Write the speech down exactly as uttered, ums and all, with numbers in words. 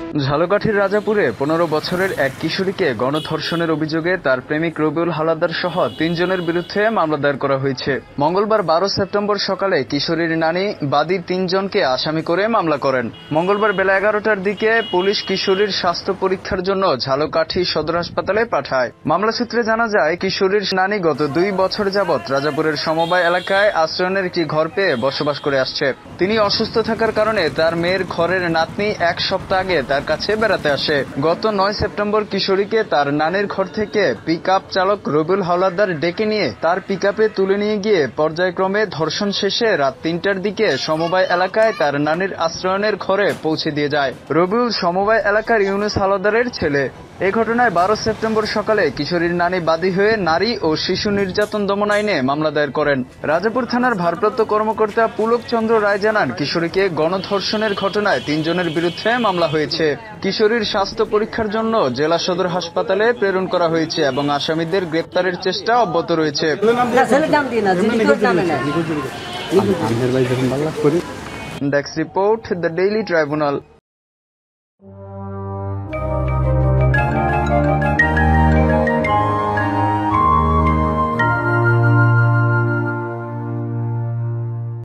ঝালকাঠির রাজাপুরে পনেরো বছরের এক কিশোরীকে গণধর্ষণের অভিযোগে তার প্রেমিক রবিউল হাওলাদার সহ তিনজনের বিরুদ্ধে মামলা দায়ের করা হয়েছে। মঙ্গলবার বারো সেপ্টেম্বর সকালে কিশোরীর নানি বাদী তিনজনকে আসামি করে মামলা করেন। মঙ্গলবার বেলা এগারোটার দিকে পুলিশ কিশোরীর স্বাস্থ্য পরীক্ষার জন্য ঝালকাঠি সদর হাসপাতালে পাঠায়। মামলা সূত্রে জানা যায়, কিশোরীর নানি গত দুই বছর যাবৎ রাজাপুরের সমবায় এলাকায় আশ্রয়নের একটি ঘর পেয়ে বসবাস করে আসছে। তিনি অসুস্থ থাকার কারণে তার মেয়ের ঘরের নাতনি এক সপ্তাহ আগে তার কাছে বেড়াতে আসে। গত নয় সেপ্টেম্বর কিশোরীকে তার নানির ঘর থেকে পিক আপ চালক রবিউল হাওলাদার ডেকে নিয়ে তার পিক আপে তুলে নিয়ে গিয়ে পর্যায়ক্রমে ধর্ষণ শেষে রাত তিনটার দিকে সমবায় এলাকায় তার নানির আশ্রয়নের ঘরে পৌঁছে দিয়ে যায়। রবিউল সমবায় এলাকার ইউনুস হাওলাদারের ছেলে। এই ঘটনায় বারো সেপ্টেম্বর সকালে কিশোরীর নানি বাদী হয়ে নারী ও শিশু নির্যাতন দমন আইনে মামলা দায়ের করেন। রাজাপুর থানার ভারপ্রাপ্ত কর্মকর্তা পুলক চন্দ্র রায় জানান, কিশোরীকে গণধর্ষণের ঘটনায় তিনজনের বিরুদ্ধে মামলা হয়েছে। কিশোরীর স্বাস্থ্য পরীক্ষার জন্য জেলা সদর হাসপাতালে প্রেরণ করা হয়েছে এবং আসামিদের গ্রেপ্তারের চেষ্টা অব্যাহত রয়েছে। Desk report, the Daily tribunal.